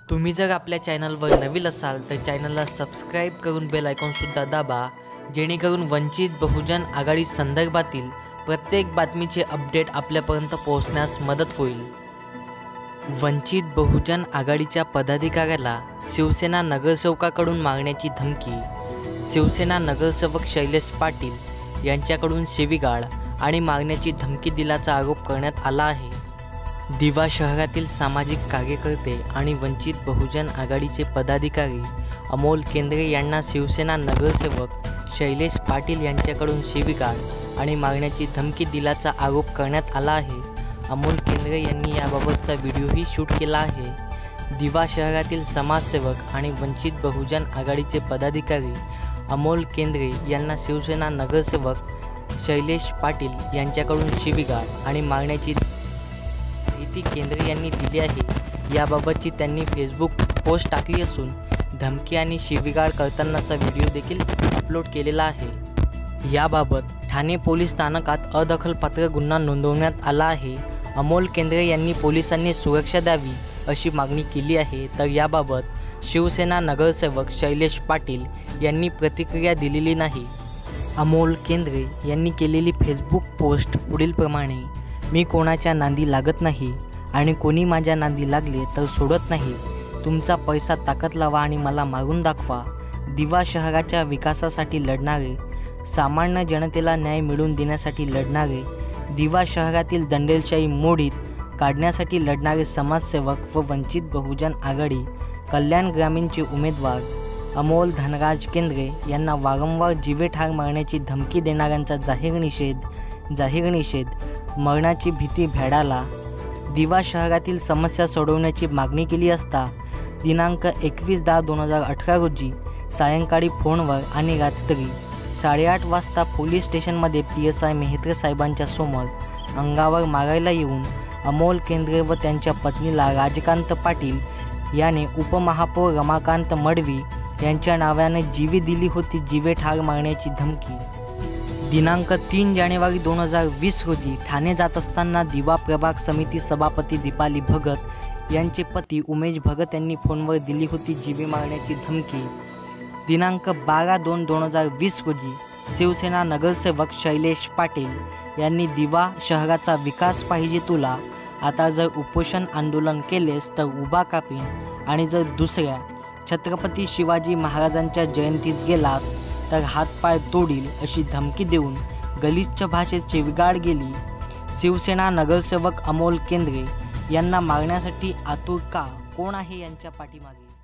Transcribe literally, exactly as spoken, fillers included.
तुम्ही जर आपल्या चॅनलवर नवीन असाल तर चॅनलला सबस्क्राइब करून बेल आयकॉन सुद्धा दाबा, जेणेकरून वंचित बहुजन आघाडी संदर्भातील प्रत्येक बातमीचे अपडेट आपल्यापर्यंत पोहोचण्यास मदत होईल। वंचित बहुजन आघाडीच्या पदाधिकाऱ्याला शिवसेना नगरसेवकाकडून मारण्याची धमकी। शिवसेना नगरसेवक शैलेश पाटील यांच्याकडून शिवीगाळ आणि मारण्याची धमकी दिल्याचा आरोप करण्यात आला आहे। दिवा शहरातील सामाजिक कार्यकर्ते आणि वंचित बहुजन आघाडीचे पदाधिकारी अमोल केंद्रे यांना शिवसेना नगरसेवक शैलेश पाटील यांच्याकडून शिवीगाळ आणि मारण्याची धमकी दिल्याचा आरोप करण्यात आला आहे। अमोल केंद्रे यांनी याबाबतचा व्हिडिओही शूट केला आहे। दिवा शहरातील समाजसेवक आणि वंचित बहुजन आघाडीचे पदाधिकारी अमोल केंद्रे यांना शिवसेना नगरसेवक शैलेश पाटील यांच्याकडून शिवीगाळ आणि मारण्याची माहिती केंद्रे यांनी दिली आहे। याबाबतची त्यांनी फेसबुक पोस्ट टाकली असून धमकी आणि शिवीगाळ करतानाचा व्हिडिओ देखील अपलोड केलेला आहे। याबाबत ठाणे पोलीस स्थानकात अदखलपात्र गुन्हा नोंदवण्यात आला आहे। अमोल केंद्रे यांनी पोलिसांनी सुरक्षा द्यावी अशी मागणी केली आहे, तर याबाबत शिवसेना नगरसेवक शैलेश पाटील यांनी प्रतिक्रिया दिलेली नाही। अमोल केंद्रे यांनी केलेली फेसबुक पोस्ट पुढील प्रमाणे, मी कोणाच्या नांदी लागत नाही आणि कोणी माझ्या नांदी लागले तर सोडत नाही। तुमचा पैसा ताकद लावा आणि मला मारून दाखवा। दिवा शहराच्या विकासासाठी लढणारे, सामान्य जनतेला न्याय मिळवून देण्यासाठी लढणारे, दिवा शहरातील दंडेलशाही मोडीत काढण्यासाठी लढणारे समाजसेवक व वंचित बहुजन आघाडी कल्याण ग्रामीणचे उमेदवार अमोल धनराज केंद्रे यांना वारंवार जीवे ठार मारण्याची धमकी देणाऱ्यांचा जाहीर निषेध जाहीर निषेध मरणाची भीती भ्याडाला दिवा शहरातील समस्या सोडवण्याची मागणी केली असता दिनांक एकवीस दहा दोन हजार अठरा रोजी सायंकाळी फोनवर आणि रात्री साडेआठ वाजता पोलीस स्टेशनमध्ये पी एस आय मेहत्रे साहेबांच्या समोर अंगावर मारायला येऊन अमोल केंद्रे व त्यांच्या पत्नीला राजकांत पाटील याने उपमहापौर रमाकांत मडवी यांच्या नावाने जीवे दिली होती जीवे ठार मारण्याची धमकी। दिनांक तीन जानेवारी दोन हजार वीस रोजी ठाणे जात असताना दिवा प्रभाग समिती सभापती दीपाली भगत यांचे पती उमेश भगत यांनी फोनवर दिली होती जीवे मारण्याची धमकी। दिनांक बारा दोन दोन हजार वीस रोजी शिवसेना नगरसेवक शैलेश पाटील यांनी दिवा शहराचा विकास पाहिजे तुला, आता जर उपोषण आंदोलन केलेस तर उभा कापीन आणि जर दुसऱ्या छत्रपती शिवाजी महाराजांच्या जयंतीत गेलास तर हातपाय तोडील अशी धमकी देऊन गलिच्छ भाषेत शिवीगाळ केली। शिवसेना नगरसेवक अमोल केंद्रे यांना मारण्यासाठी आतुर का, कोण आहे यांच्या पाठीमागे?